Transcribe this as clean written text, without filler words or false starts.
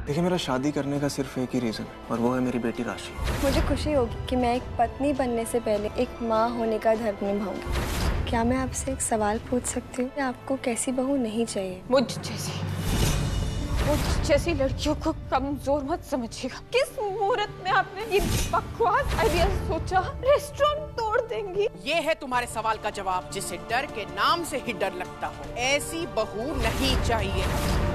देखिए, मेरा शादी करने का सिर्फ एक ही रीजन है और वो है मेरी बेटी राशि। मुझे खुशी होगी कि मैं एक पत्नी बनने से पहले एक माँ होने का धर्म निभाऊंगी। क्या मैं आपसे एक सवाल पूछ सकती हूँ? आपको कैसी बहू नहीं चाहिए? मुझ जैसी लड़कियों को कमजोर मत समझिएगा। किस मुहूर्त में आपने ये बकवास आइडिया सोचा? रेस्टोरेंट तोड़ देंगी। ये है तुम्हारे सवाल का जवाब, जिसे डर के नाम से ही डर लगता हो। ऐसी बहू नहीं चाहिए।